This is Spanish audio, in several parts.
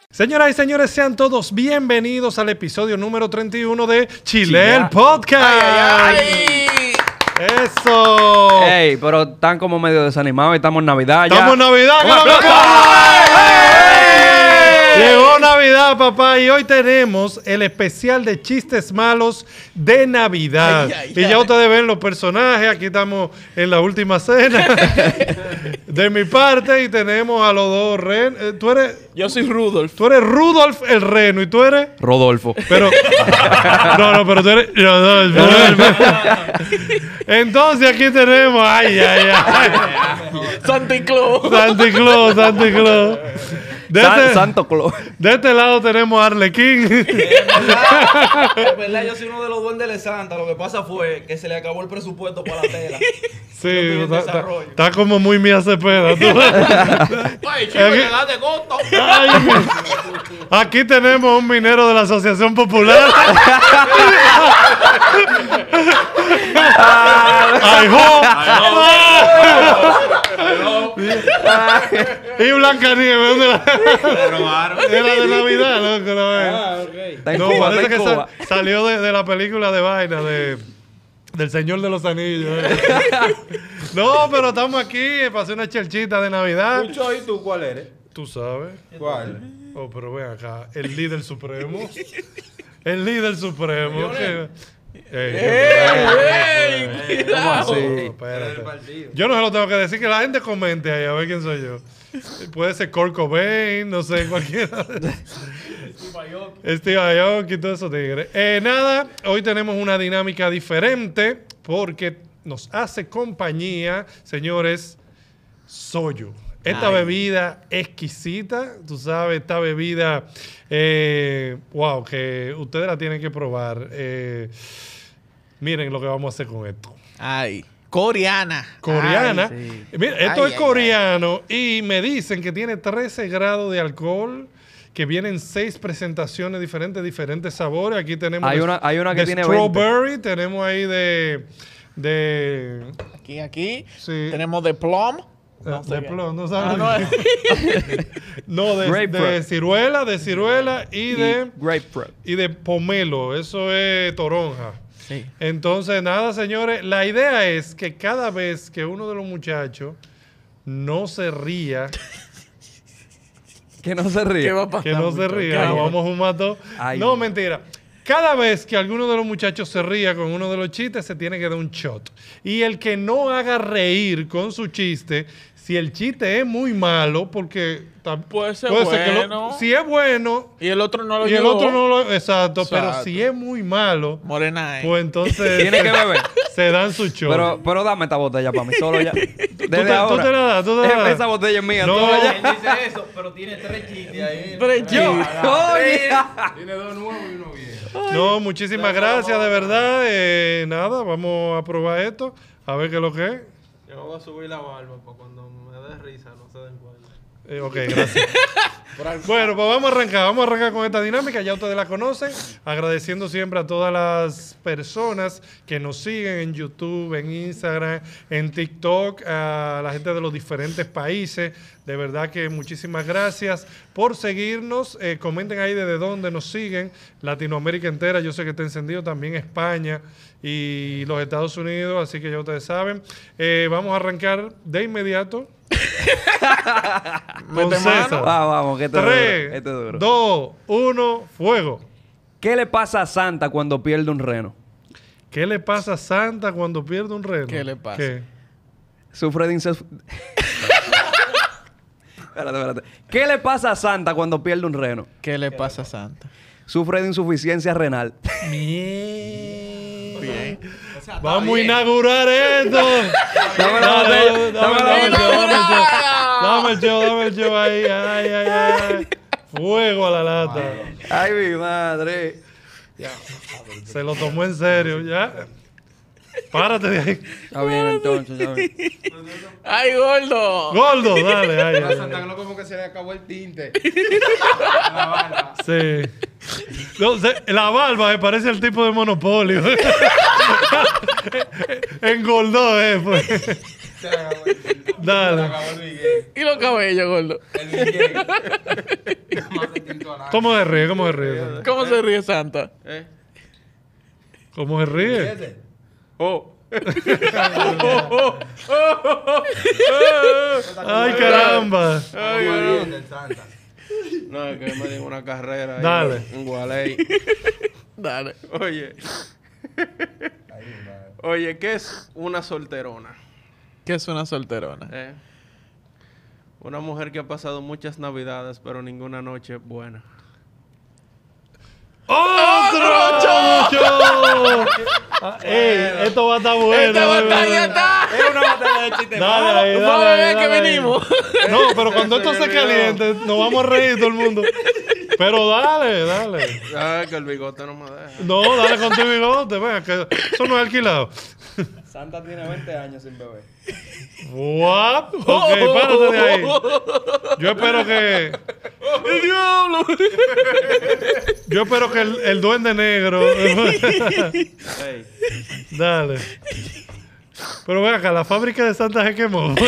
Señoras y señores, sean todos bienvenidos al episodio número 31 de Chile el Podcast. ¡Ay, ay, ay! ¡Eso! Ey, pero están como medio desanimados y estamos en Navidad ya. ¡Estamos en Navidad! ¡Un aplauso! Llegó Navidad, papá, y hoy tenemos el especial de chistes malos de Navidad. Ay, ay, y ya ustedes ven los personajes, aquí estamos en la última cena de mi parte y tenemos a los dos renos. Tú eres Rudolf el reno y tú eres... Rodolfo. Pero... pero tú eres... Entonces aquí tenemos... ¡Ay, ay, ay! Santi Claus. Santi Claus. Santo Claus. De este lado tenemos a Arlequín. En verdad, yo soy uno de los duendes de Santa. Lo que pasa fue que se le acabó el presupuesto para la tela. Sí, desarrollo. está como muy Mía Cepeda. Ay, chico, le das de gusto. Aquí tenemos un minero de la Asociación Popular. ¡Ay, jo! Y Blancanieves, ¿dónde la? Era de Navidad, loco, la vez. Está en No, Cuba, parece está en que Cuba. salió de la película de vaina, del Señor de los Anillos. No, pero estamos aquí para hacer una chelchita de Navidad. Mucho, ¿y tú cuál eres? Tú sabes. ¿Cuál? Oh, pero ven acá, el líder supremo. El líder supremo. ¿Cómo así? Espérate. Yo no se lo tengo que decir, que la gente comente ahí a ver quién soy yo. Puede ser Kurt Cobain, no sé, cualquiera. Steve Aoki y todo eso tigres. Nada, hoy tenemos una dinámica diferente porque nos hace compañía, señores, Soyo. Esta bebida exquisita, tú sabes, esta bebida, wow, que ustedes la tienen que probar. Miren lo que vamos a hacer con esto. Ay, coreana. Coreana. Ay, sí. Mira, esto Ay, es ay, coreano y me dicen que tiene 13 grados de alcohol, que vienen 6 presentaciones diferentes sabores. Aquí tenemos Hay una que de tiene strawberry, tenemos ahí de Aquí. sí. Tenemos de plum. No sé de qué. plum, no sabes. No, No, de Grapefruit. ciruela y Grapefruit. de pomelo. Eso es toronja. sí. Entonces, nada, señores, la idea es que cada vez que uno de los muchachos no se ría, Que no se ríe. ¿Qué va a pasar? que no se ría, nos vamos a fumar todos. Ay, No, Dios. mentira. Cada vez que alguno de los muchachos se ría con uno de los chistes, se tiene que dar un shot. Y el que no haga reír con su chiste, si el chiste es muy malo, porque Puede ser que bueno. si es bueno Y el otro no lo y el llevó. otro no lo... Exacto, pero Exacto. si es muy malo, Morena. pues entonces Tiene que beber. se dan su shot. Pero dame esta botella para mí, solo ya. tú Desde te ahora. la das, tú te la das. Esa botella es mía, No. solo ya. Él dice eso, pero tiene 3 chistes ahí. Yo. Oye. Tiene dos nuevos y uno viejo. No, muchísimas gracias, de verdad. Nada, vamos a probar esto, a ver qué es lo que es. Yo voy a subir la barba para cuando me dé risa no se den cuenta. Ok, gracias. Bueno, pues vamos a arrancar con esta dinámica, ya ustedes la conocen, agradeciendo siempre a todas las personas que nos siguen en YouTube, en Instagram, en TikTok, a la gente de los diferentes países, de verdad que muchísimas gracias por seguirnos, comenten ahí desde dónde nos siguen, Latinoamérica entera, yo sé que está encendido, también España y los Estados Unidos, así que ya ustedes saben. Vamos a arrancar de inmediato. Con Mete mano. César. Vamos, que este es duro. 3, Este es duro. 2, 1, fuego. ¿Qué le pasa a Santa cuando pierde un reno? ¿Qué le pasa a Santa cuando pierde un reno? ¿Qué le pasa? ¿Qué? Sufre de insuficiencia. Espérate. ¿Qué le pasa a Santa cuando pierde un reno? ¿Qué le pasa a Santa? Sufre de insuficiencia renal. Bien. Vamos a inaugurar esto. Dame la botella. Dame el show ahí. Ay. Fuego a la lata. Ay, mi madre. Se lo tomó en serio, ya. Párate de ahí. Está bien, entonces. Está bien. ¡Ay, gordo! Gordo, dale. Ay. A Santa Claus como que se le acabó el tinte. La barba. Sí. No, la barba me parece el tipo de Monopolio. Engordó, pues. Se le acabó el tinte. Dale. Se le acabó el Miguel. Y los cabellos, gordo. El Miguel. No se tintó nada. ¿Cómo se ríe? ¿Cómo se ríe? ¿Cómo se ríe Santa? ¿Cómo se ríe? Ese. Oh. ¡Ay, caramba! Ay, Muy no. bien del Santa. No, es que me dio una carrera ahí Dale. en Gualey. Dale. Oye, Ahí, madre. oye, ¿qué es una solterona? ¿Qué es una solterona? Una mujer que ha pasado muchas navidades, pero ninguna noche buena. ¡Otro! ¡Ey! Esto va a estar bueno. ¡Esta batalla está! Es una batalla de chistes. Dale ahí, Vamos a dale ver ahí, que dale ahí. venimos. No, pero cuando esto se caliente, nos vamos a reír todo el mundo. Pero dale, dale. Ay, que el bigote no me deja. No, dale con tu bigote, vea, que eso no es alquilado. Santa tiene 20 años sin beber. What? Ok, párate de ahí. Yo espero que... ¡El diablo! Yo espero que el duende negro... Ey, Dale. Pero ve acá, la fábrica de Santa se quemó. No,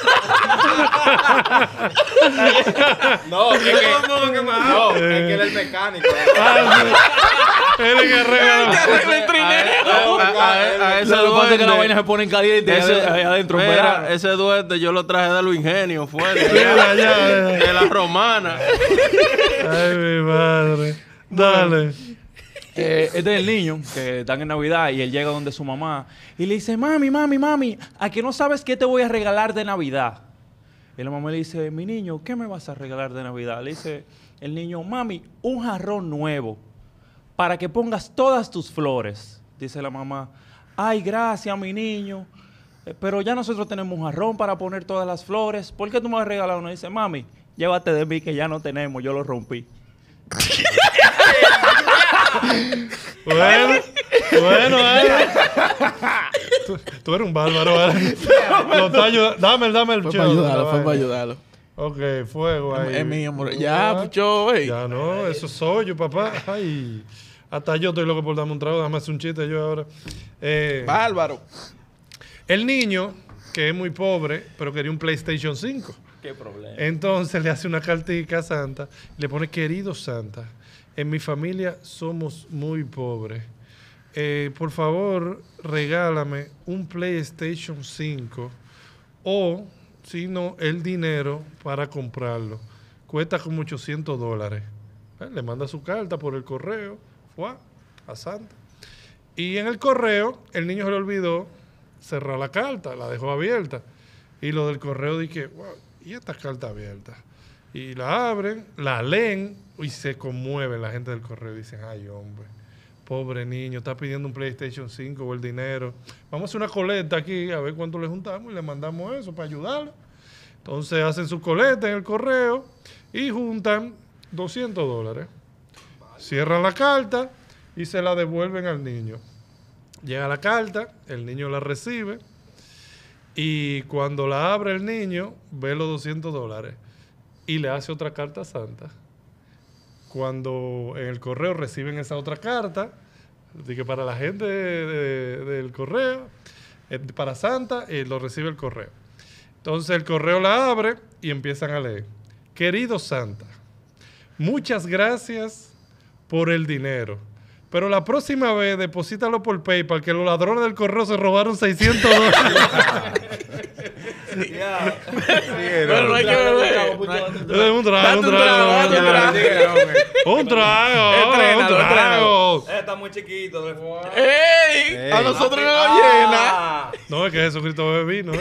es que no, es que él es el mecánico. Él es que arregla. ¡El trineo! a ese Lo que pasa es que la duende- vaina se pone caliente ahí adentro. en Mira, verano. ese duende yo lo traje de los ingenios, fue Mira, ya, de la romana. Ay, mi madre. Dale. Este es el niño que están en Navidad y él llega donde su mamá y le dice, mami, ¿a que no sabes qué te voy a regalar de Navidad? Y la mamá le dice, mi niño, ¿qué me vas a regalar de Navidad? Le dice el niño, mami, un jarrón nuevo para que pongas todas tus flores. Dice la mamá, ay, gracias, mi niño, pero ya nosotros tenemos un jarrón para poner todas las flores. ¿Por qué tú me vas a regalar uno? Dice, mami, llévate de mí que ya no tenemos, yo lo rompí. Bueno, tú eres un bárbaro, ¿vale? Lo está ayudando. Dame el Fue show. para ayudarlo, la fue para vaina. ayudarlo. Ok, fuego ahí. Es mío, amor. Ya, pucho, ey. Ya no, eso soy yo, papá. Ay, hasta yo estoy loco por darme un trago. Déjame hacer un chiste yo ahora. Bárbaro. El niño, que es muy pobre, pero quería un PlayStation 5. ¿Qué problema? Entonces le hace una cartica a Santa. Le pone, querido Santa, en mi familia somos muy pobres. Por favor, regálame un PlayStation 5 o, si no, el dinero para comprarlo. Cuesta como $800. Le manda su carta por el correo, fue a Santa. Y en el correo, el niño se le olvidó cerrar la carta, la dejó abierta. Y lo del correo dije, wow, ¿y esta carta abierta? Y la abren, la leen y se conmueven la gente del correo. Dicen, ay, hombre, pobre niño, está pidiendo un PlayStation 5 o el dinero. Vamos a hacer una colecta aquí, a ver cuánto le juntamos y le mandamos eso para ayudarlo. Entonces hacen su coleta en el correo y juntan $200. Cierran la carta y se la devuelven al niño. Llega la carta, el niño la recibe y cuando la abre el niño ve los $200 y le hace otra carta a Santa. Cuando en el correo reciben esa otra carta, así que para la gente del correo, para Santa, lo recibe el correo. Entonces el correo la abre y empiezan a leer. Querido Santa, muchas gracias por el dinero. Pero la próxima vez deposítalo por PayPal, que los ladrones del correo se robaron $600. Pero no hay que beber. Un trago, un Date un trago. Un trago, Entrénalo, un trago. Está muy chiquito. ¡Ey! A nosotros no nos llena. No, es que Jesucristo bebe vino,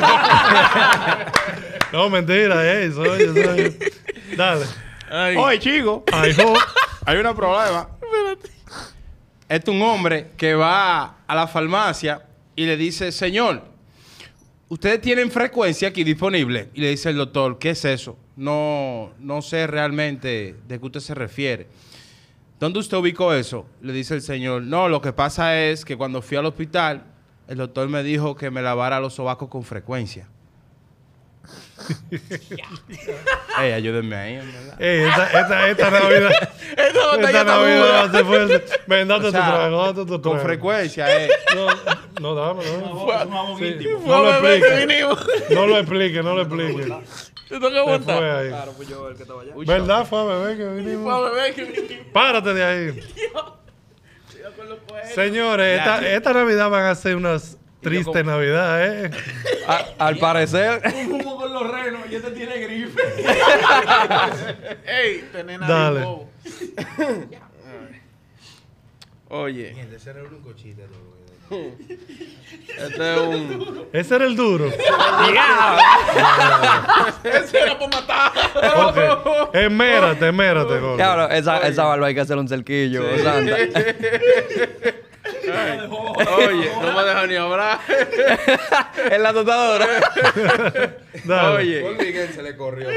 No, mentira, soy. Dale. Ay. Oye, chico, Ay, jo. hay un problema. Este es un hombre que va a la farmacia y le dice, señor, ¿ustedes tienen frecuencia aquí disponible? Y le dice el doctor, ¿qué es eso? No sé realmente de qué usted se refiere. ¿Dónde usted ubicó eso? Le dice el señor, no, lo que pasa es que cuando fui al hospital, el doctor me dijo que me lavara los sobacos con frecuencia. Ey, ayúdenme ahí, en verdad. Esta Navidad. Esta Navidad va a ser fuerte. Ven, date O sea, tu trago, date tu Con trago. frecuencia, No, dame. Sí. No Fue a lo beber que explique. vinimos. No lo explique, no lo explique. Te toca Se aguantar. fue ahí. Claro, pues yo el que estaba allá. ¿Verdad? Fue a beber que Fue a vinimos. beber que vinimos. Párate de ahí. Señores, esta Navidad van a ser unas tristes Navidades, Al parecer. Un humo con los renos y este tiene gripe. Ey, tenés nariz Dale. bobo. Oye, Ese era el único chiste. este es un... Ese era el duro. Ese era para matar. Ok. Esmérate, gordo. Claro, esa barba hay que hacer un cerquillo, santa. Oye, no me deja ni hablar. En la tostadora. Dale. Oye, Por Miguel se le corrió.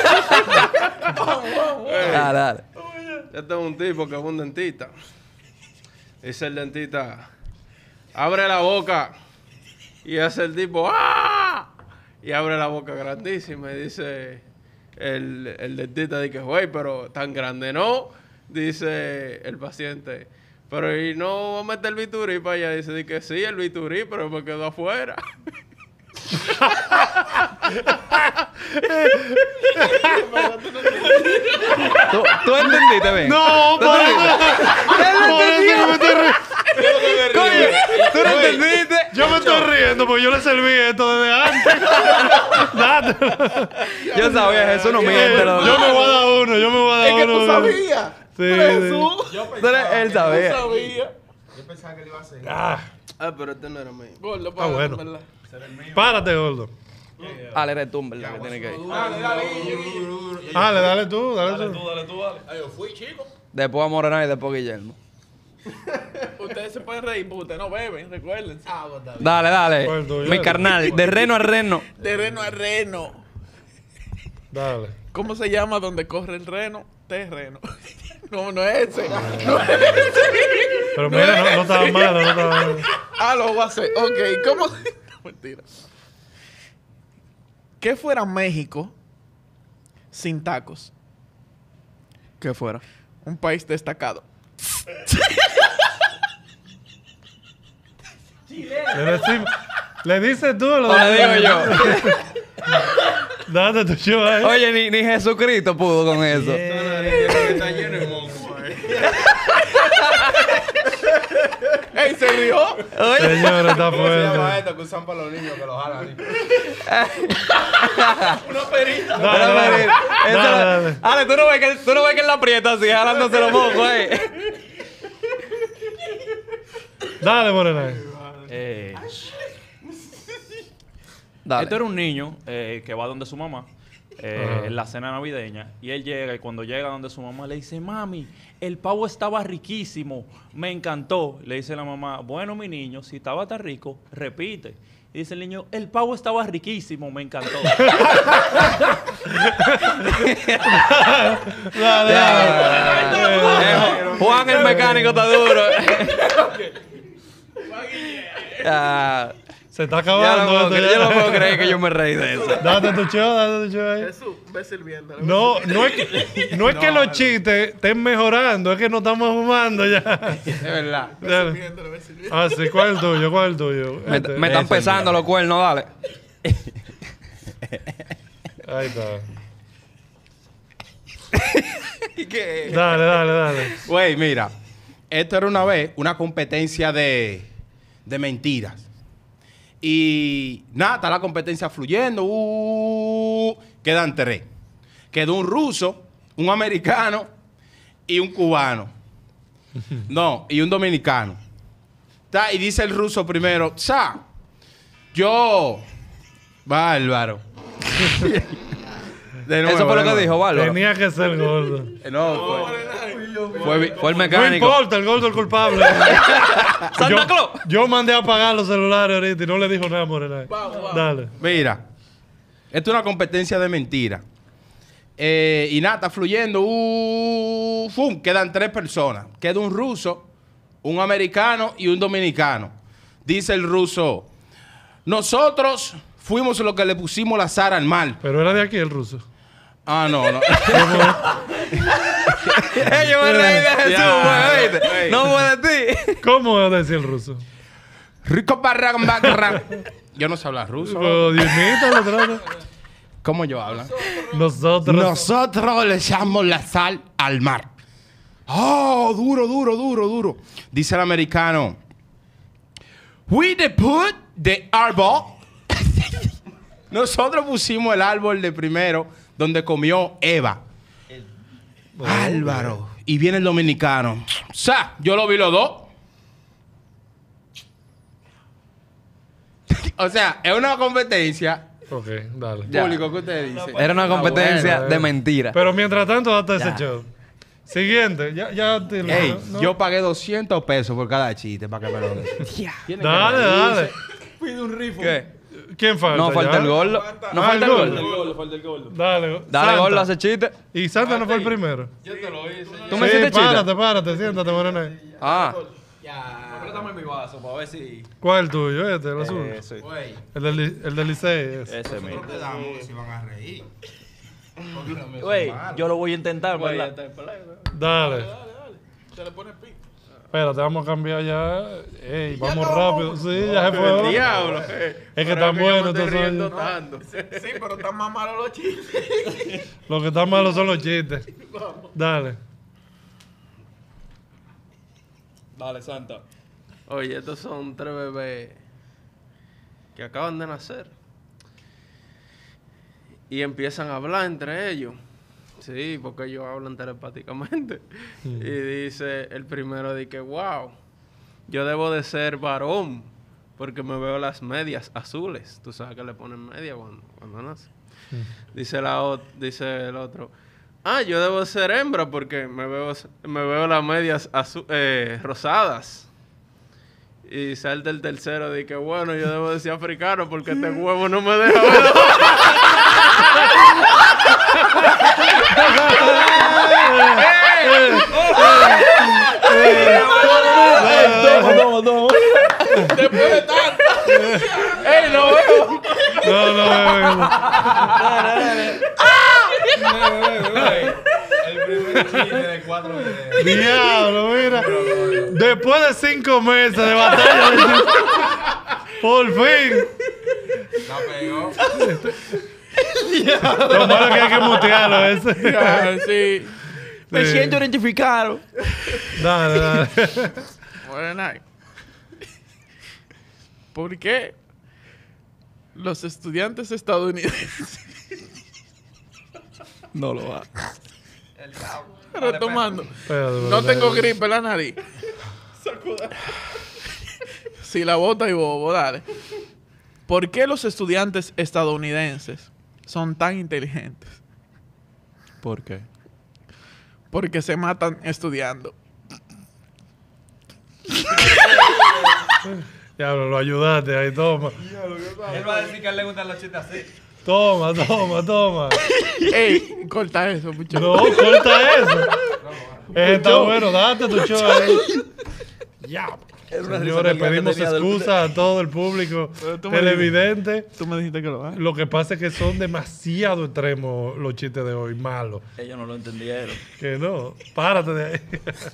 Dale. este es un tipo que es un dentista. Dice el dentista, abre la boca. Y hace el tipo, ¡ah! Y abre la boca grandísima. Y dice el dentista, dice, güey, pero tan grande no. Dice el paciente, pero ¿y no va a meter el biturí para allá? Dice que sí, el biturí, pero me quedó afuera. ¿Tú entendiste, ven? No, por eso que me estoy riendo. ¿Tú no entendiste? Yo me estoy riendo porque yo le serví esto desde antes. Date. Yo sabía, Jesús no miente. Yo me voy a dar uno, yo me voy a dar Es que uno. tú sabías. Sí, Pero sí. Jesús. Él sabía. Sabía. Yo pensaba que le iba a hacer. Ah, Pero este no era mío. Gordo, Está bueno. ¿verdad? párate, gordo. Ale, eres tú, ¿verdad? Que tiene que ir. Dale tú, dale tú. Ay, yo fui, chico. Después a Morena y después Guillermo. Ustedes se pueden reír porque ustedes no beben, recuérdense. Dale, ¿Cuál tuyo? Mi carnal, de reno a reno. De reno a reno. Dale. ¿Cómo se llama donde corre el reno? Terreno. No, no es ese. No es ese. Pero mira, no estaba malo, no estaba malo. Ah, lo voy a hacer. Ok, ¿cómo? Mentira. ¿Qué fuera México sin tacos? ¿Qué fuera? Un país destacado. Le dices tú o lo O le digo yo. Date tu show ahí. Oye, ni Jesucristo pudo con eso. Está lleno de moco. ¡Ey, se rió! Oye, Señores, está ¿Cómo se llama fuerte. esto que usan para los niños que los jalan? Dale. Ale, ¿tú no ves que él la aprieta así, jalándose los mocos, Dale, Morena. Dale. Esto era un niño que va donde su mamá en la cena navideña y él llega y cuando llega donde su mamá le dice, mami, el pavo estaba riquísimo, me encantó. Le dice la mamá, bueno, mi niño, si estaba tan rico, repite. Y dice el niño, el pavo estaba riquísimo, me encantó. Juan el mecánico está duro. Se está acabando. esto ya. Yo no puedo creer que yo me reí de eso. Date tu show ahí. Jesús, ve sirviendo. No es que los chistes estén mejorando, es que no estamos fumando ya. Es verdad. Dale. Ah, sí, ¿cuál es el tuyo? ¿Cuál es el tuyo? Me están pesando los cuernos, dale. Ahí está. ¿Y qué? Dale. Güey, mira. Esto era una vez una competencia de mentiras. Y nada, está la competencia fluyendo. Quedan 3. Quedó un ruso, un americano y un cubano. No, y un dominicano. Y dice el ruso primero, yo... Bárbaro. De nuevo, Eso fue lo de que nuevo. dijo, Bárbaro. Tenía que ser gordo. No, Fue el No mecánico. importa, el gordo es el culpable. ¡Santa Claus! Yo mandé a apagar los celulares ahorita y no le dijo nada, Morena. Dale. Mira, esto es una competencia de mentiras. Y nada, está fluyendo. Quedan 3 personas. Queda un ruso, un americano y un dominicano. Dice el ruso, nosotros fuimos los que le pusimos la Sara al mar. Pero era de aquí el ruso. Ah, no, no. Yo me reí de Jesús, güey, ¿viste? No fue de ti. ¿Cómo decía el ruso? Rico barra. Yo no sé hablar ruso. Pero Diosmito lo trata. ¿Cómo yo hablo? Nosotros. Le echamos la sal al mar. Oh, duro. Dice el americano. We the put the árbol. Nosotros pusimos el árbol de primero donde comió Eva. Álvaro. Y viene el dominicano. O sea, yo lo vi los dos. O sea, es una competencia. Ok, dale. Público, ¿qué usted dice? Era una competencia bueno, de mentira. Pero mientras tanto, date ese show. Siguiente. Ya te lo... Ey, ¿no? yo pagué 200 pesos por cada chiste para que me lo den. Dale. ¿Qué? ¿Quién falta? No falta ya? el gordo. No Ah, falta el el gordo. gordo. Dale. Dale, Santa. gordo, hace chiste. Y Santa no fue el primero. ¿Tú me Sí, hiciste chiste? párate, siéntate, morena. Ah. Préstame mi vaso para ver si... ¿Cuál es el tuyo? Este, el azul. Sí. El del Licey. ese. Ese mismo. Si van a reír. Güey, yo lo voy a intentar, ¿verdad? Dale. Se le pone pico. Espérate, vamos a cambiar ya. Ey, vamos rápido. Sí, ya se fue. Diablo. Es que están buenos Yo me estoy estos riendo son. tanto. Sí, pero están más malos los chistes. Lo que están malos son los chistes. Dale. Dale, Santa. Oye, estos son 3 bebés que acaban de nacer. Y empiezan a hablar entre ellos. Sí, porque ellos hablan telepáticamente. Y dice el primero de que, wow, yo debo de ser varón porque me veo las medias azules. Tú sabes que le ponen media cuando nace. Dice el otro, yo debo de ser hembra porque me veo las medias rosadas. Y salta el tercero de que, bueno, yo debo de ser africano porque este huevo no me deja ver. Después de tanto. ¡Ey, no veo! No. El primer chiste de 4 videos. Diablo, mira. Después de 5 meses de batalla. Por fin. La pegó. Lo malo es que hay que mutearlo ese. Sí. Me siento identificado. Dale. Bueno, ¿por qué los estudiantes estadounidenses? No lo va. Retomando. Espérate, No tengo gripe en la nariz. Si la bota y bobo, dale. ¿Por qué los estudiantes estadounidenses son tan inteligentes? ¿Por qué? Porque se matan estudiando. Diablo, lo ayudaste ahí, toma. Él va a decir que a él le gustan los chistes así. Toma. Ey, corta eso, muchacho. No, corta eso. Está bueno, date tu show ahí. Ya. Señores, pedimos excusas a todo el público tú me televidente. Tú me dijiste que lo hagas. Lo que pasa es que son demasiado extremos los chistes de hoy, malos. Ellos no lo entendieron. Que no, párate de ahí.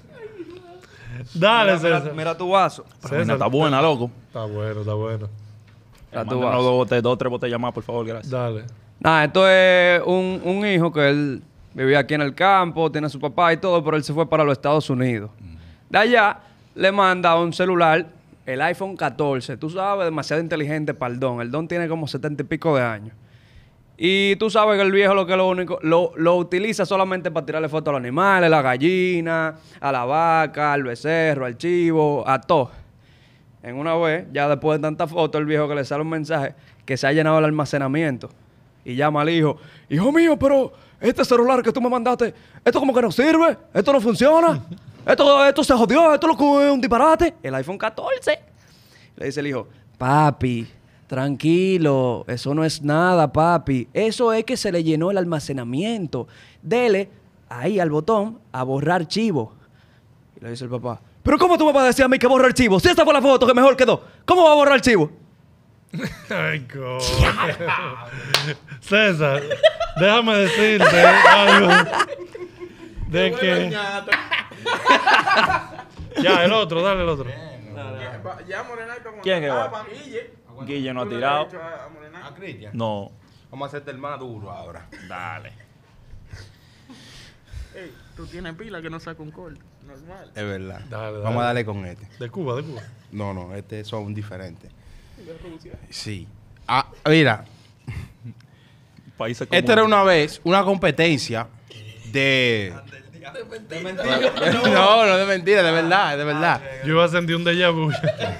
Dale, César. Mira tu vaso. César, Está buena, loco. Está bueno. Mira tu Mándanos vaso. 2 o 3 botellas más, por favor, gracias. Dale. Nada, esto es un hijo que él vivía aquí en el campo, tiene a su papá y todo, pero él se fue para los Estados Unidos. De allá le manda un celular, el iPhone 14. Tú sabes, demasiado inteligente para el don. El don tiene como 70 y pico de años. Y tú sabes que el viejo lo utiliza solamente para tirarle fotos a los animales, a la gallina, a la vaca, al becerro, al chivo, a todo. En una vez, ya después de tantas fotos, el viejo que le sale un mensaje que se ha llenado el almacenamiento. Y llama al hijo. Hijo mío, pero este celular que tú me mandaste, esto como que no sirve, esto no funciona, esto se jodió, esto lo que es un disparate. El iPhone 14. Le dice el hijo, papi, tranquilo, eso no es nada, papi. Eso es que se le llenó el almacenamiento. Dele ahí al botón a borrar archivo. Y le dice el papá, ¿pero cómo tú me vas a decir a mí que borra archivo? Si esta fue la foto que mejor quedó, ¿cómo va a borrar archivo? Ay, coño. César, déjame decirte algo de que... Ya, el otro, dale el otro. Ya, Morenaito. ¿Quién es que va? Guille. Guille no ha tirado. ¿A Cristian? No. Vamos a hacerte el más duro ahora. Dale. Ey, tú tienes pila que no saca un corte. Normal. Es verdad. Dale. Vamos a darle con este. De Cuba, de Cuba. No, este son diferentes. Sí. Ah, mira, Países como... esta era una vez una competencia de... No, de mentira, de verdad, de verdad. Yo iba a sentir un déjà vu.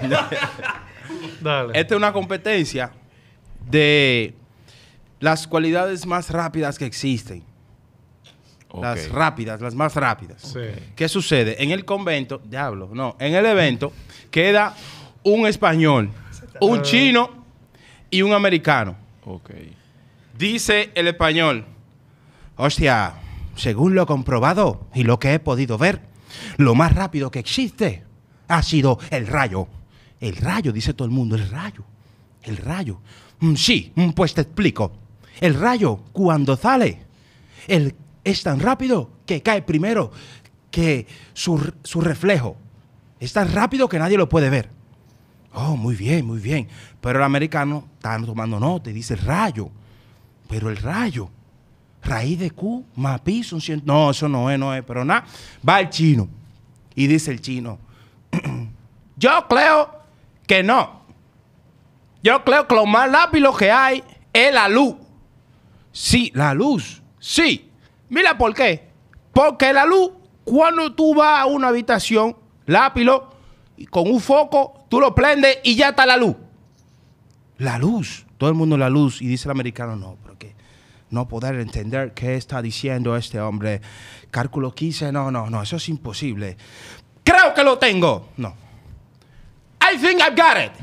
Dale. Esta es una competencia de las cualidades más rápidas que existen. Las rápidas, las más rápidas. Sí. ¿Qué sucede? En el convento, diablo, no, en el evento queda un español, un chino y un americano. Ok. Dice el español, hostia, según lo comprobado y lo que he podido ver, lo más rápido que existe ha sido el rayo. El rayo, dice todo el mundo, el rayo. El rayo. Sí, pues te explico. El rayo, cuando sale, es tan rápido que cae primero que su reflejo. Es tan rápido que nadie lo puede ver. Oh, muy bien, muy bien. Pero el americano está tomando nota y dice rayo. Pero el rayo, raíz de Q más pi son 100. No, eso no es, pero nada. Va el chino y dice el chino, yo creo que no. Yo creo que lo más rápido que hay es la luz. Sí, la luz, sí. Mira por qué. Porque la luz, cuando tú vas a una habitación, lápido, y con un foco, tú lo prendes y ya está la luz. La luz. Todo el mundo la luz. Y dice el americano, no, porque no poder entender qué está diciendo este hombre. Cálculo 15, no, eso es imposible. Creo que lo tengo. No. I think I've got it.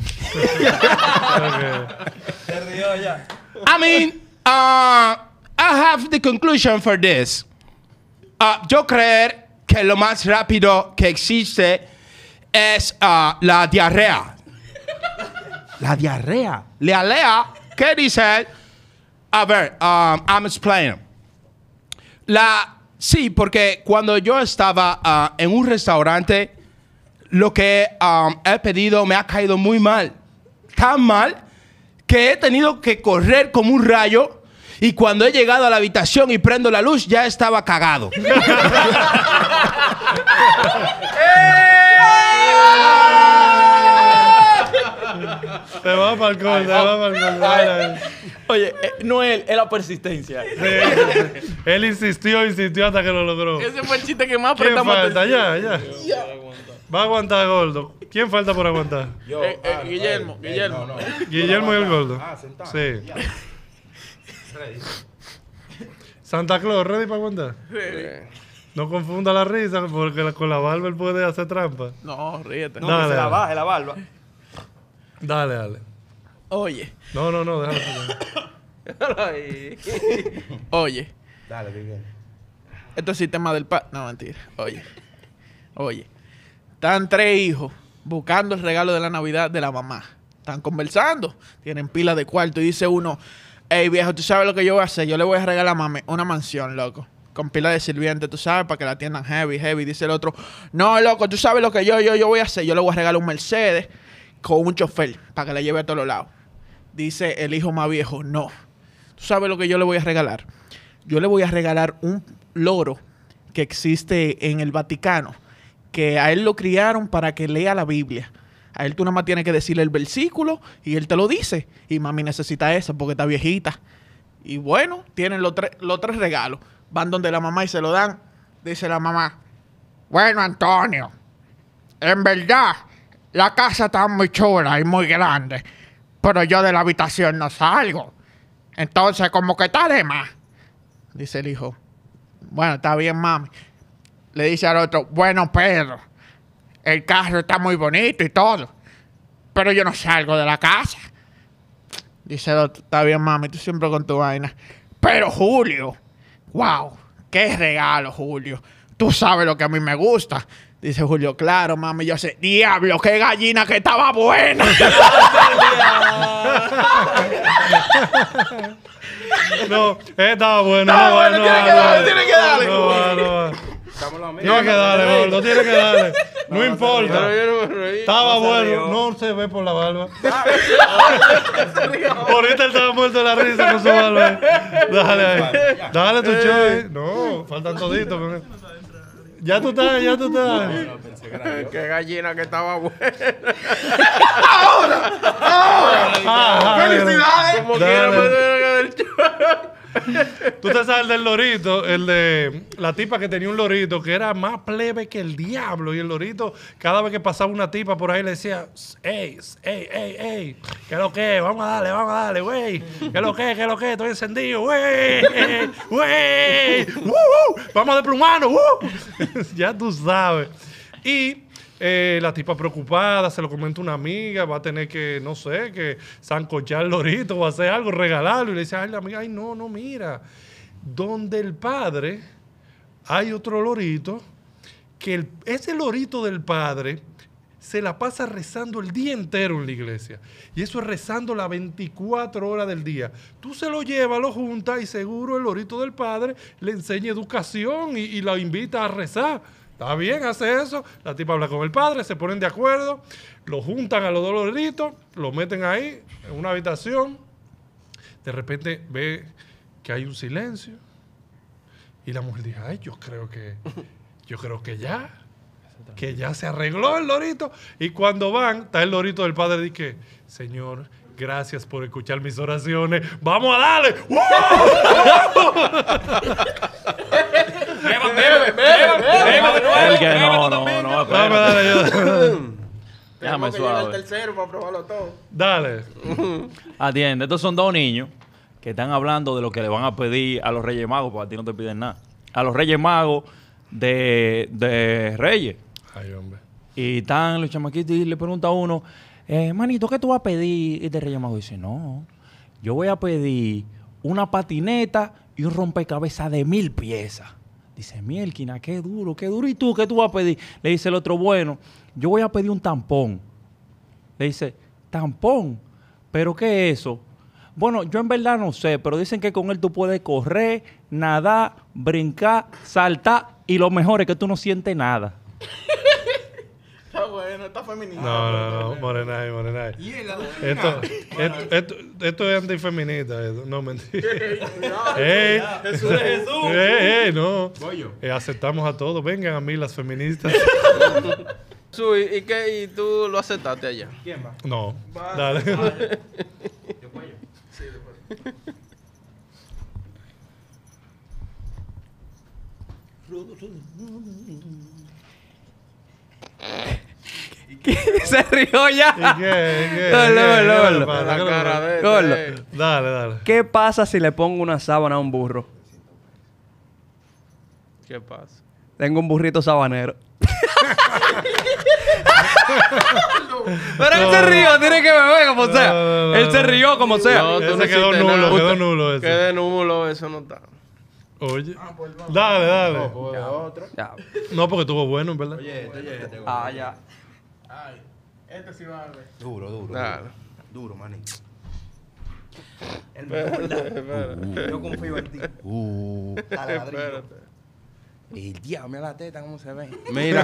I mean, I have the conclusion for this. Yo creo que lo más rápido que existe es la diarrea. La diarrea. La lea, ¿qué dice? A ver, I'm explaining. Sí, porque cuando yo estaba en un restaurante, lo que he pedido me ha caído muy mal. Tan mal que he tenido que correr como un rayo y cuando he llegado a la habitación y prendo la luz, ya estaba cagado. Te va para el gol, te va para el gol. Oye, no es la persistencia. Sí. Él insistió hasta que lo logró. Ese fue el chiste que más ¿Quién apretamos. falta? Ya. Va a aguantar Gordo. ¿Quién falta por aguantar? Guillermo. Guillermo y el Gordo. Sentado. Sí. Ready. Santa Claus, ¿ready para aguantar? No confunda la risa porque con la barba él puede hacer trampa. No, ríete. No, Dale, que se la dale. baje la barba. Dale. Oye, No, déjalo. oye. Dale, Miguel. Esto es el tema del No, mentira. Oye. Están tres hijos buscando el regalo de la Navidad de la mamá. Están conversando. Tienen pila de cuarto. Y dice uno, hey viejo, ¿tú sabes lo que yo voy a hacer? Yo le voy a regalar a mami una mansión, loco. Con pila de sirvientes, tú sabes, para que la atiendan heavy. Dice el otro, no, loco, tú sabes lo que yo voy a hacer. Yo le voy a regalar un Mercedes con un chofer para que la lleve a todos lados. Dice el hijo más viejo, no. ¿Tú sabes lo que yo le voy a regalar? Yo le voy a regalar un loro que existe en el Vaticano, que a él lo criaron para que lea la Biblia. A él tú nada más tienes que decirle el versículo y él te lo dice. Y mami necesita eso porque está viejita. Y bueno, tienen los tres regalos. Van donde la mamá y se lo dan. Dice la mamá, bueno, Antonio, en verdad, la casa está muy chula y muy grande, pero yo de la habitación no salgo. Entonces, como que está de más. Dice el hijo, bueno, está bien, mami. Le dice al otro, bueno, Pedro, el carro está muy bonito y todo, pero yo no salgo de la casa. Dice el otro, está bien, mami, tú siempre con tu vaina. Pero Julio, wow, qué regalo, Julio. Tú sabes lo que a mí me gusta. Dice Julio, claro, mami. Yo sé, diablo, qué gallina que estaba buena. No, estaba bueno. Estaba no, bueno, no, tiene que no, darle, tiene que darle. No. Estamos los amigos. Tiene que darle, gordo, tiene que darle. No importa. Pero yo no me reí. Estaba No se bueno, rió. no se ve por la barba. Ahorita él estaba muerto de la risa con su barba. Dale ahí. Dale tu show. No, faltan toditos. pero- Ya tú estás. Pensé que era yo. Qué gallina que estaba buena. ¡Felicidades! Como quiera me debe del show. Tú te sabes el del lorito, el de la tipa que tenía un lorito que era más plebe que el diablo. Y el lorito, cada vez que pasaba una tipa por ahí, le decía: ¡Ey! ¿Qué es lo que? Vamos a darle, güey. ¿Qué es lo que? Estoy encendido, güey. Vamos a desplumarnos, Ya tú sabes. Y la tipa preocupada, se lo comenta una amiga, va a tener que, no sé, que sancochar el lorito o hacer algo, regalarlo. Y le dice, ay, la amiga, ay, no, mira. Donde el padre hay otro lorito, que ese lorito del padre se la pasa rezando el día entero en la iglesia. Y eso es rezando las 24 horas del día. Tú se lo llevas, lo juntas y seguro el lorito del padre le enseña educación y la invita a rezar. Está bien, hace eso. La tipa habla con el padre, se ponen de acuerdo, lo juntan a los dos loritos, lo meten ahí en una habitación. De repente ve que hay un silencio. Y la mujer dice, ay, yo creo que ya se arregló el lorito. Y cuando van, está el lorito del padre y dice, Señor, gracias por escuchar mis oraciones. ¡Vamos a darle! El que no, Dame, espérate. dale, yo. Déjame Tenemos que llegar al suave. tercero para probarlo todo. Dale. Atiende, estos son dos niños que están hablando de lo que le van a pedir a los Reyes Magos, porque a ti no te piden nada. A los Reyes Magos de Reyes. Ay, hombre. Y están los chamaquitos y le pregunta a uno, manito, ¿qué tú vas a pedir de Reyes Magos? Y dice, no, yo voy a pedir una patineta y un rompecabezas de 1000 piezas. Dice, mielquina, qué duro. ¿Y tú qué tú vas a pedir? Le dice el otro, bueno, yo voy a pedir un tampón. Le dice, ¿tampón? ¿Pero qué es eso? Bueno, yo en verdad no sé, pero dicen que con él tú puedes correr, nadar, brincar, saltar y lo mejor es que tú no sientes nada. Está bueno, está feminista. No, morenay. Esto es antifeminista. No, mentira. Jesús es Jesús. No. Aceptamos a todos. Vengan a mí las feministas. ¿Y qué? ¿Y tú lo aceptaste allá? No. Dale. Se rió ya. ¿Y qué? Gordo. La cara de Gordo. Dale. ¿Qué pasa si le pongo una sábana a un burro? ¿Qué pasa? Tengo un burrito sabanero. Pero él se rió, tiene que beber como sea. No. Él se rió como sea. No, tú Ese no quedó hiciste nulo, nada. quedó nulo ese. Quedé nulo, eso no está. Oye. Dale. Otro. Ya. No, porque estuvo bueno, en verdad. Ah, ya. Este sí va a ver. Duro. Dale. Duro, manito. Espérate. Yo confío en ti. Dale, ladrillo. Espérate. El diablo, mira la teta, cómo se ve. Mira.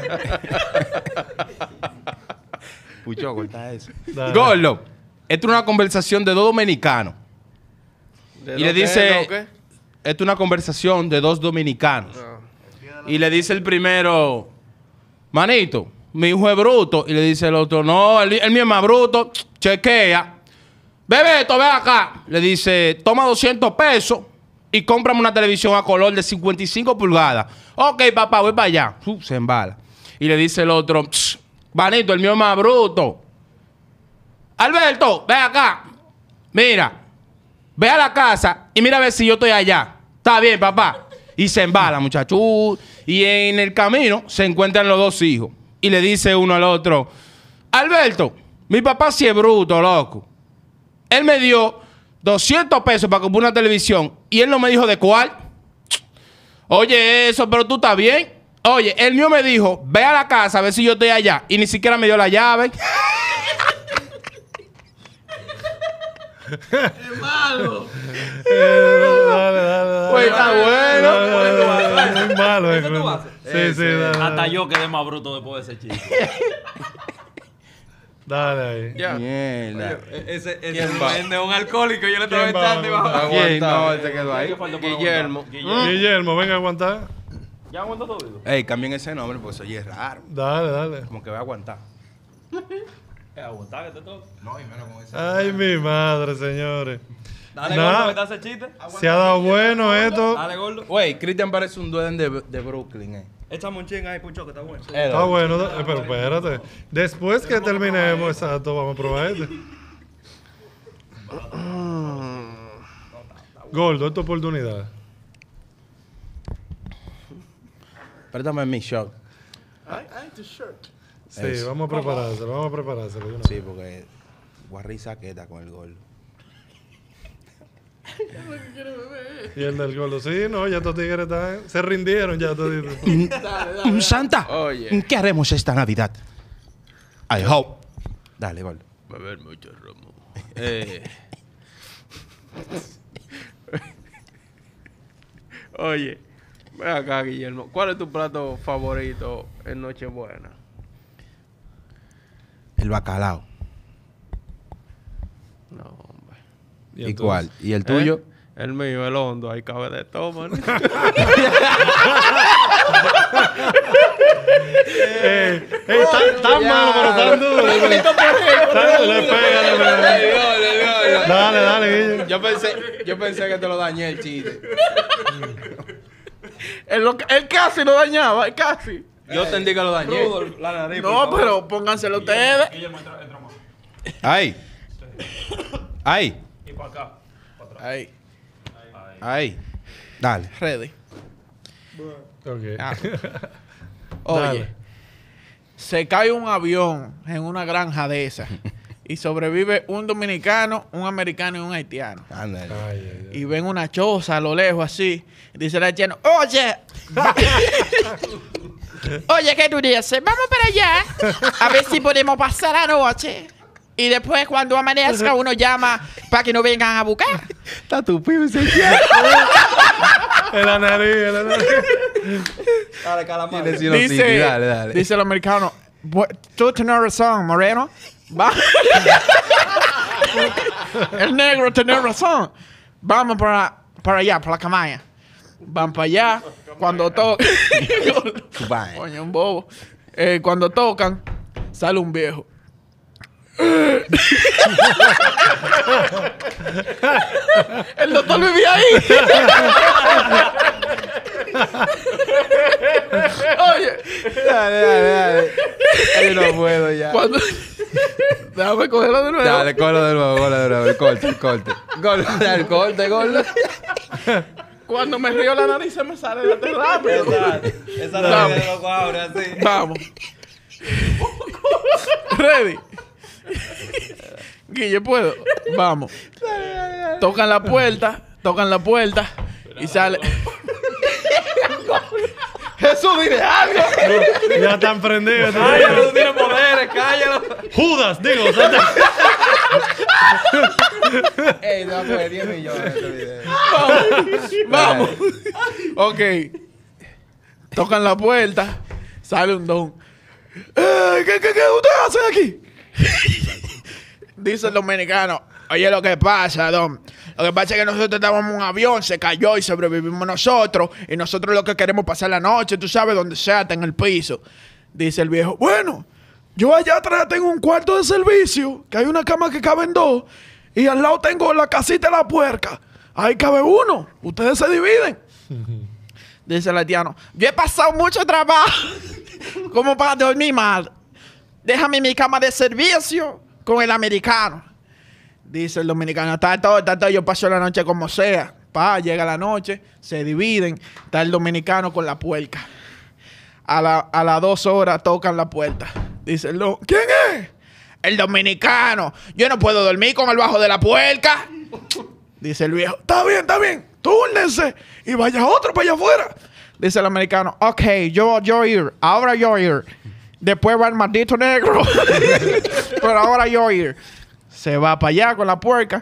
Pucho, corta eso. Dale. Gordo, esto es una conversación de dos dominicanos. ¿De Y le lo que dice, es, lo que? esto es una conversación de dos dominicanos. No. Y le dice el primero, manito, mi hijo es bruto. Y le dice el otro, no, el mío es más bruto. Chequea. Bebeto, ven acá. Le dice, toma 200 pesos y cómprame una televisión a color de 55 pulgadas. Ok, papá, voy para allá. Se embala. Y le dice el otro, manito, el mío es más bruto. Alberto, ven acá. Mira, ve a la casa y mira a ver si yo estoy allá. Está bien, papá. Y se embala, muchacho. Y en el camino se encuentran los dos hijos. Y le dice uno al otro, Alberto, mi papá sí es bruto, loco. Él me dio 200 pesos para comprar una televisión y él no me dijo de cuál. Oye, eso, pero tú estás bien. Oye, el mío me dijo, ve a la casa a ver si yo estoy allá. Y ni siquiera me dio la llave. ¡Es malo! Dale. Pues está bueno. Dale. Muy malo, ¿Eso tú haces? Sí, dale. Hasta yo quedé más bruto después de ese chiste. Dale ahí. Ya. Mierda. Ese ¿Quién va? es de un alcohólico. Yo le estaba ¿Quién va? echando y bajando. ¿Quién? No, Aguanta. él se quedó ahí. Guillermo. Guillermo, venga a aguantar. ¿Ya aguantó todo? Ey, cambien ese nombre porque soy raro. Dale. Como que va a aguantar. Aguantar que te toca. No, y menos con ese. Ay, mi madre, señores. Dale, Nah. gordo, que te hace chiste. Se ha dado bueno esto. Dale, gordo. Güey, Cristian parece un duende de Brooklyn, Échame un ching ahí, Pucho, que está bueno. Está bueno, pero espérate. Después que terminemos, exacto, vamos a probar este. Gordo, es tu oportunidad. Préstame mi shot. Sí, Eso. vamos a preparárselo. de una Sí, vez. porque guarrí saqueta con el gordo. Y el del gordo, sí, no, ya estos tigres están, se rindieron ya toditos. Santa, Oye. ¿qué haremos esta Navidad? I hope. Dale, gordo. Beber mucho romo. Oye, ven acá, Guillermo. ¿Cuál es tu plato favorito en Nochebuena? El bacalao. No, hombre. ¿Y entonces? cuál? ¿Y el tuyo? El mío, el hondo. Ahí cabe de todo, man. Tan malo, pero tan duro. Le pega. Dale, Guille. Yo pensé que te lo dañé el chiste. Él casi lo dañaba, casi. Yo entendí que lo dañé. Rudolf, la nariz. por No, favor. pero pónganselo ustedes. Guillermo, entra más. ¡Ay! ¡Ay! Y para acá. Ahí, ¡Ay! Dale. ready. Ok. Oye, Dale. se cae un avión en una granja de esas y sobrevive un dominicano, un americano y un haitiano. Ándale. Ay. Y ven una choza a lo lejos así. Y dice el haitiano, oye, oye, ¿qué tú dices? Vamos para allá a ver si podemos pasar la noche. Y después cuando amanezca uno llama para que nos vengan a buscar. Está tu pibe ese En la nariz. Dale, calamar. Dice el americano, tú tienes razón, Moreno. Va. El negro tiene razón. Vamos para allá, para la camaya. Van para allá. Cuando tocan. Coño, un bobo. Cuando tocan, sale un viejo. El doctor vivía ahí. Oye, Dale. Ay, no puedo ya. cuando... Déjame cogerlo de nuevo. Dale, colo de nuevo. El corte. El corte. Cuando me río la nariz se me sale de este rápido. Esa Vamos. nariz de loco abre así. Vamos. Ready. Guille, ¿puedo? Vamos. Tocan la puerta y sale. Jesús, dile algo. Ya están prendidos. Cállalo, tú tienes poderes, cállalo. Judas, digo. Ey, no, pues 10 millones este video. Vamos. Ok. Tocan la puerta. Sale un don. ¿Qué ustedes hacen aquí? Dice el dominicano. Oye, lo que pasa, don. Lo que pasa es que nosotros estábamos en un avión, se cayó y sobrevivimos nosotros. Y nosotros lo que queremos pasar la noche, tú sabes, donde sea, está en el piso. Dice el viejo, bueno, yo allá atrás tengo un cuarto de servicio, que hay una cama que caben dos. Y al lado tengo la casita de la puerca. Ahí cabe uno. Ustedes se dividen. Dice el haitiano, yo he pasado mucho trabajo como para dormir mal. Déjame mi cama de servicio con el americano. Dice el dominicano, está todo, yo paso la noche como sea. Llega la noche, se dividen. Está el dominicano con la puerca. A las 2 horas tocan la puerta. Dice el don, ¿quién es? El dominicano. Yo no puedo dormir con el bajo de la puerca. Dice el viejo, está bien. Túrnense y vaya otro para allá afuera. Dice el americano, ok, yo ir, ahora yo ir. Después va el maldito negro. Pero ahora yo ir. Se va para allá con la puerca.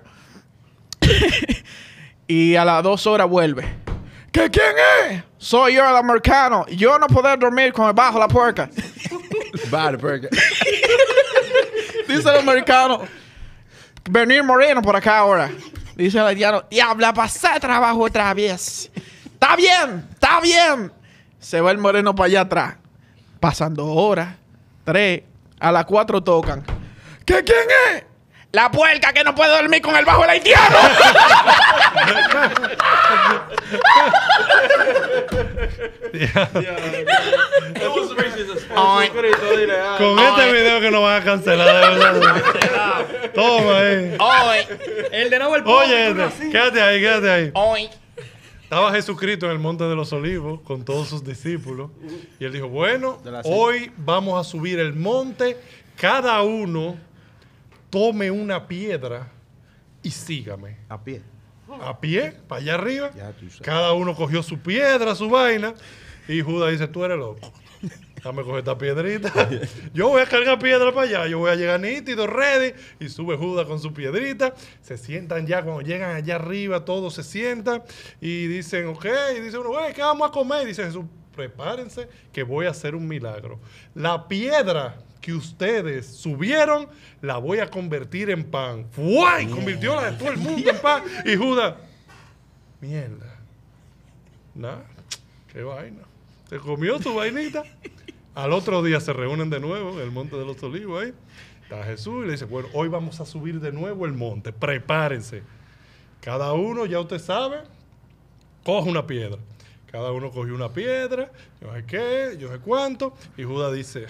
Y a las 2 horas vuelve. ¿Que quién es? Soy yo el americano. Yo no puedo dormir con el bajo la puerca. Vale, porque... Dice el americano. Venir moreno por acá ahora. Dice el haitiano. Diabla, pasé trabajo otra vez. Está bien, está bien. Se va el moreno para allá atrás. Pasan 2 horas, 3. A las 4 tocan. ¿Que quién es? La puerca que no puede dormir con el bajo del haitiano. Con este video que nos van a cancelar, de verdad. Toma ahí. El de nuevo el Oye, quédate ahí, quédate ahí. Estaba Jesucristo en el Monte de los Olivos con todos sus discípulos. Y él dijo, bueno, hoy vamos a subir el monte. Cada uno tome una piedra y sígame. A pie. A pie, para allá arriba. Ya tú sabes. Cada uno cogió su piedra, su vaina. Y Judas dice, tú eres loco. Déjame coger esta piedrita. Yo voy a cargar piedra para allá. Yo voy a llegar nítido, ready. Y sube Judas con su piedrita. Se sientan ya. Cuando llegan allá arriba, todos se sientan. Y dicen, ok. Y dice uno, ¿qué vamos a comer? Y dice Jesús, prepárense que voy a hacer un milagro. La piedra que ustedes subieron, la voy a convertir en pan. ¡Fuay! Convirtió la de todo el mundo en pan. Y Judas, mierda. Nada, qué vaina. Se comió su vainita. Al otro día se reúnen de nuevo en el Monte de los Olivos ahí. Está Jesús y le dice, bueno, hoy vamos a subir de nuevo el monte. Prepárense. Cada uno, ya usted sabe, coge una piedra. Cada uno cogió una piedra, yo sé qué, yo sé cuánto. Y Judas dice,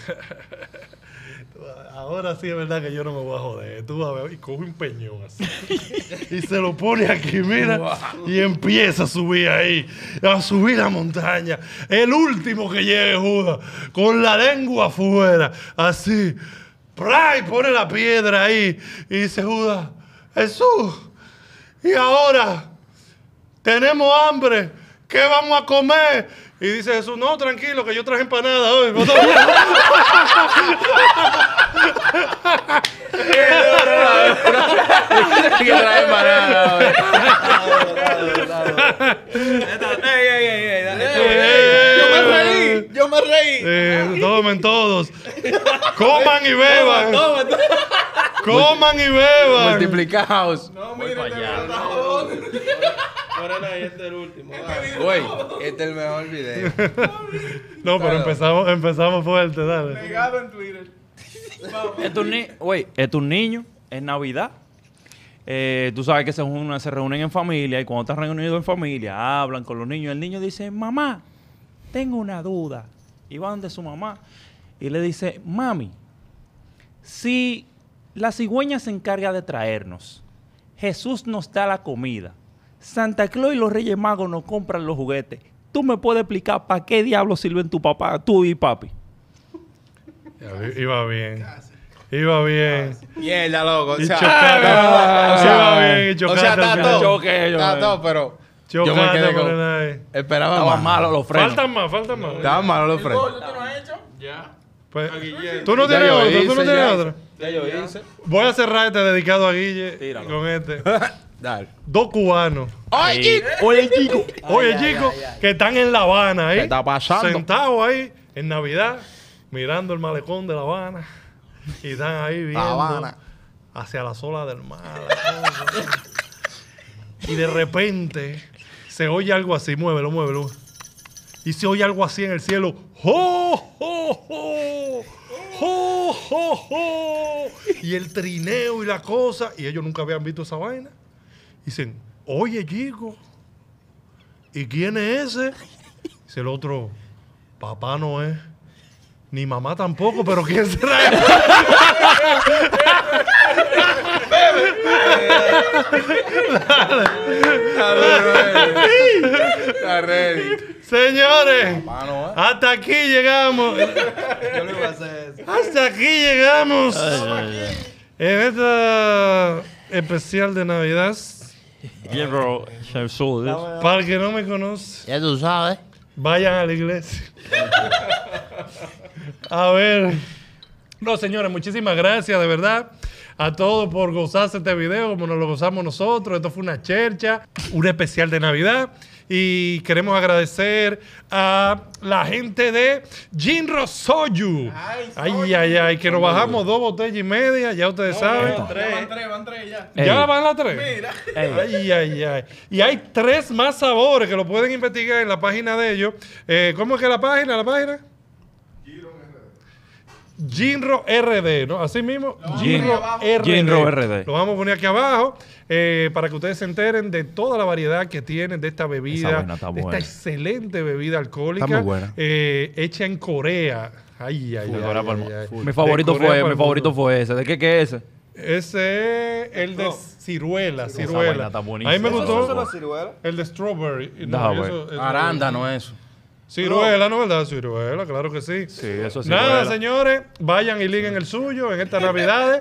ahora sí es verdad que yo no me voy a joder. Tú vas a ver. Y coge un peñón así. Y se lo pone aquí, mira. Y empieza a subir ahí. A subir la montaña. El último que llegue Judas. Con la lengua afuera. Así. ¡Pray! Pone la piedra ahí. Y dice Judas, Jesús. Y ahora tenemos hambre. ¿Qué vamos a comer? Y dice Jesús, no, tranquilo, que yo traje empanada hoy. Que trae empanada, Yo me reí. Tomen todos. Coman y beban. Coman y beban. Multiplicados. No, mire, Ahora no, este es el último. Güey, este es el mejor video. No, pero empezamos fuerte, dale. Pegado en Twitter. Es un niño, es Navidad. Tú sabes que se reúnen en familia y cuando están reunidos en familia hablan con los niños. El niño dice, mamá, tengo una duda. Y va donde su mamá y le dice, mami, si la cigüeña se encarga de traernos, Jesús nos da la comida, Santa Claus y los Reyes Magos nos compran los juguetes, ¿tú me puedes explicar para qué diablos sirven tu papá, tú y papi? Iba bien. Iba bien. Mierda, loco. Y chocaste. Iba bien y chocaste. O sea, está todo. Choqué, yo, Está todo, pero yo me Chocaste quedé con con... el aire. Esperaba estaban más. malos los frenos. Faltan más. Estaban malos los frenos. ¿Tú no has hecho? Ya. Pues, Guille. tú no Ya tienes yo otra, tú hice, no tienes ya. otra. Ya yo hice. Voy a cerrar este dedicado a Guille Tíralo. con este. Dale. 2 cubanos. ¡Oye, Oye, chico. Oye, chicos, que están en La Habana ahí. ¿Qué está pasando? Sentados ahí en Navidad, mirando el malecón de La Habana. Y están ahí viendo Habana. hacia las olas del mar. la cosa. Y de repente se oye algo así. Muévelo. Y se oye algo así en el cielo. ¡Jo, jo, jo! ¡Jo, jo, jo! Y el trineo y la cosa. Y ellos nunca habían visto esa vaina. Dicen, oye, chico, ¿y quién es ese? Dice el otro, papá no es. Ni mamá tampoco, pero ¿quién será? Está ready. Señores, Mano, hasta aquí llegamos. Yo no iba a hacer eso. Hasta aquí llegamos. En esta especial de Navidad. Jesús. Para el que no me conoce, Ya tú sabes. vayan a la iglesia. A ver. No, señores, muchísimas gracias, de verdad, a todos por gozarse este video como nos lo gozamos nosotros. Esto fue una chercha, un especial de Navidad. Y queremos agradecer a la gente de Jinro Soju. Ay, que nos bajamos 2 botellas y media, ya ustedes saben. Van tres ya. ¿Ya van las 3? Mira. Ay. Y hay 3 más sabores que lo pueden investigar en la página de ellos. ¿Cómo es que la página? Jinro RD, ¿no? Así mismo, Jinro RD. Lo vamos a poner aquí abajo para que ustedes se enteren de toda la variedad que tienen de esta bebida, de esta excelente bebida alcohólica. Está muy buena. Hecha en Corea. Ay. Mi favorito fue ese. ¿De qué es ese? Ese es el de ciruela. vaina está buenísima. A mí me gustó la ciruela? el de strawberry. Arándano, eso. Ciruela, ¿no verdad? Ciruela, claro que sí. Sí, eso sí. Nada, señores, vayan y liguen el suyo en estas Navidades.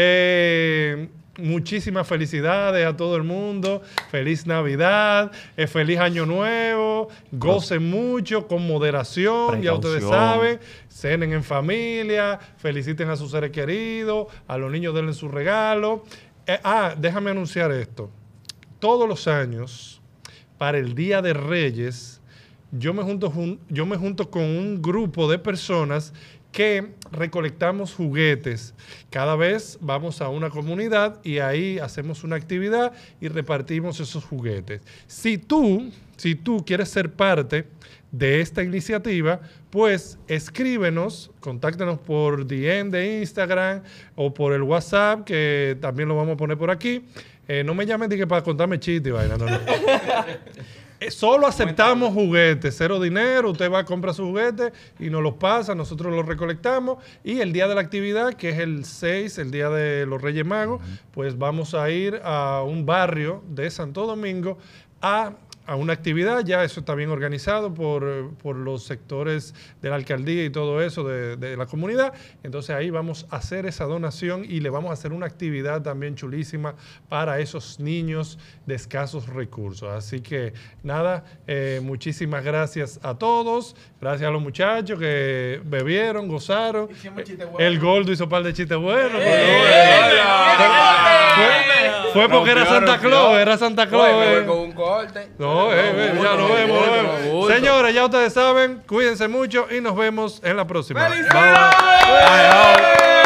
Muchísimas felicidades a todo el mundo. Feliz Navidad, feliz Año Nuevo. Gocen mucho, con moderación, ya ustedes saben. Cenen en familia, feliciten a sus seres queridos, a los niños denle su regalo. Déjame anunciar esto. Todos los años, para el Día de Reyes, yo me junto con un grupo de personas que recolectamos juguetes. Cada vez vamos a una comunidad y ahí hacemos una actividad y repartimos esos juguetes. Si tú quieres ser parte de esta iniciativa, pues escríbenos, contáctanos por DM de Instagram o por el WhatsApp, que también lo vamos a poner por aquí. No me llamen de que para contarme chistes y vaina, no. Solo aceptamos juguetes, 0 dinero. Usted va a comprar su juguete y nos los pasa, nosotros los recolectamos. Y el día de la actividad, que es el 6, el día de los Reyes Magos, pues vamos a ir a un barrio de Santo Domingo a una actividad. Ya eso está bien organizado por los sectores de la alcaldía y todo eso de la comunidad. Entonces ahí vamos a hacer esa donación y le vamos a hacer una actividad también chulísima para esos niños de escasos recursos. Así que nada, muchísimas gracias a todos. Gracias a los muchachos que bebieron, gozaron. El Gordo hizo un par de chistes buenos. Fue porque era Santa Claus, Con un corte. No, ya nos vemos. Señores, ya ustedes saben, cuídense mucho y nos vemos en la próxima. ¡Felicidades! Bye.